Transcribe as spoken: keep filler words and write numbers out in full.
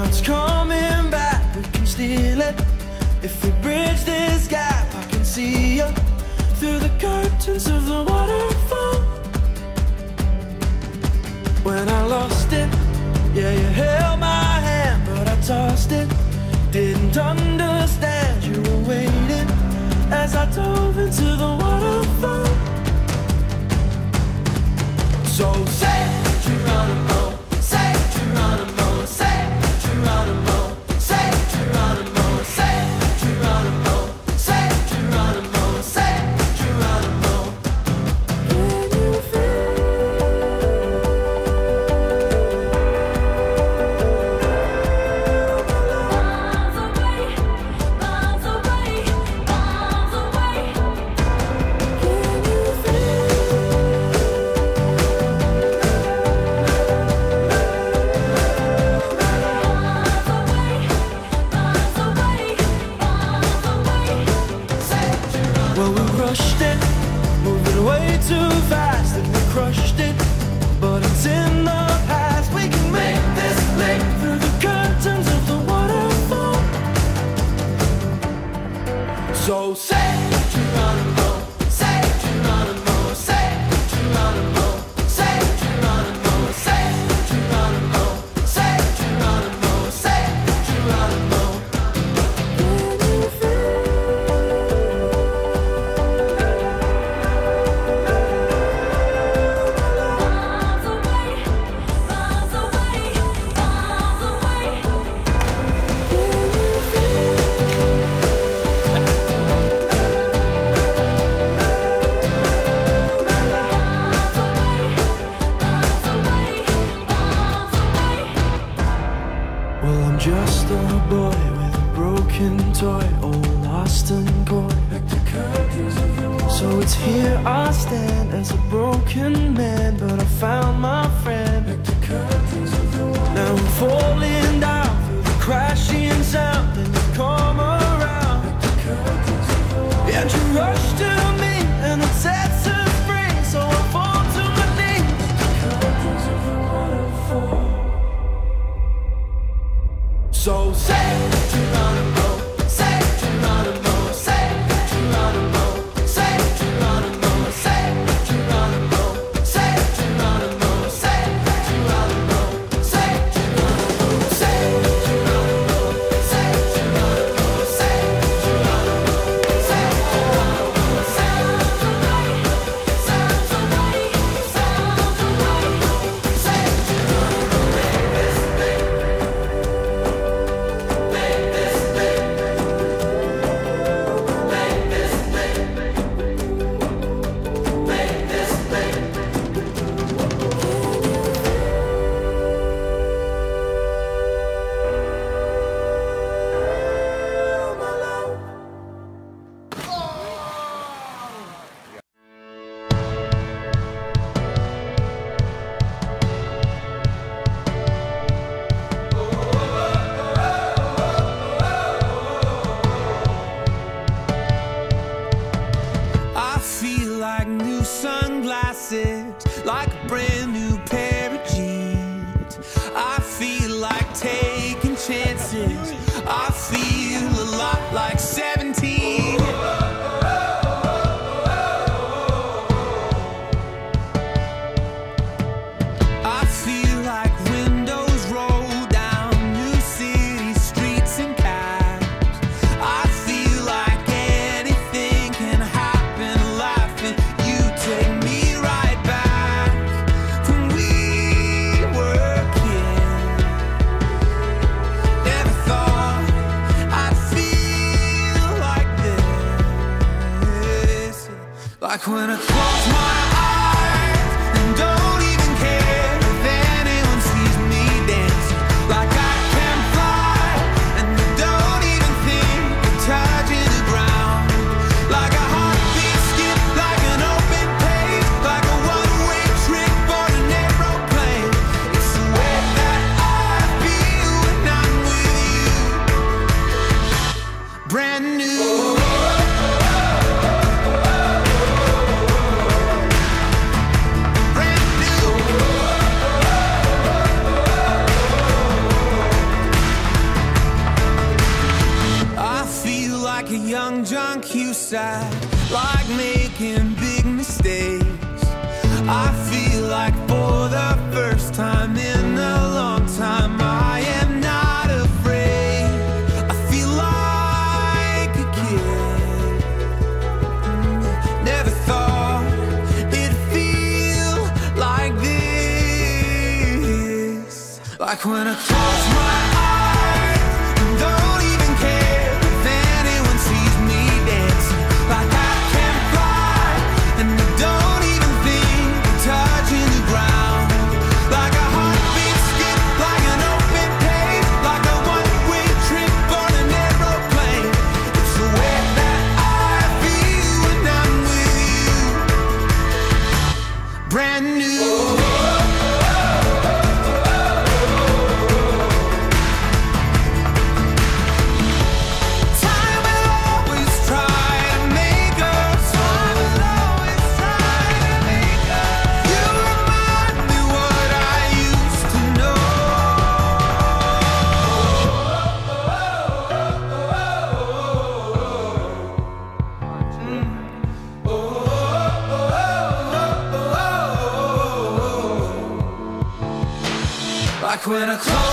what's coming back, we can steal it. If we bridge this gap, I can see you through the curtains of the waterfall. When I lost it, yeah, you held my hand, but I tossed it. Didn't understand you were waiting as I dove into the waterfall. So say Geronimo, say Geronimo, say Geronimo, say Geronimo, say Geronimo, say Geronimo, say Geronimo. Can you feel miles away, miles away, miles away? Can you feel well, we rushed it, moving way too fast, and we crushed it, but it's in the past. We can make this leap through the curtains of the waterfall. So say Geronimo, say Geronimo, say Geronimo, say Geronimo, say Geronimo, say Geronimo, say Geronimo. Can you feel miles away, miles away, miles away? Can you feel miles away, miles away, miles away? Well, I'm just a boy with a broken toy, all lost and coy. So it's here I stand as a broken man, but I found my friend. Now I'm falling down through the crashing sound, and you come around, and you rush to me, and it sets us free. So I fall to my knees. So say Geronimo, say Geronimo, say Geronimo, say Geronimo, say Geronimo, say Geronimo, say Geronimo, say Geronimo, say Geronimo, say Geronimo, say Geronimo, say Geronimo, sounds away, sounds away, sounds away, say Geronimo, make this big, make this big, make this big, make this big. I feel like new sunglasses, like a brand new pair of jeans. I feel like taking chances. I feel a lot like seventeen. I feel like windows roll down new city streets and cabs. I feel like anything can happen in life, and you take me right back when we were kids. Never thought sad, like making big mistakes. I feel like for the first time in a long time I am not afraid. I feel like a kid. Never thought it'd feel like this. Like when I close my eyes and don't even care if anyone sees me dancing. Like I can fly and I don't even think of touching the ground. Like a heartbeat skip, like an open page, like a one-way trip on an aeroplane. It's the way that I feel when I'm with you. Brand new. Like when I close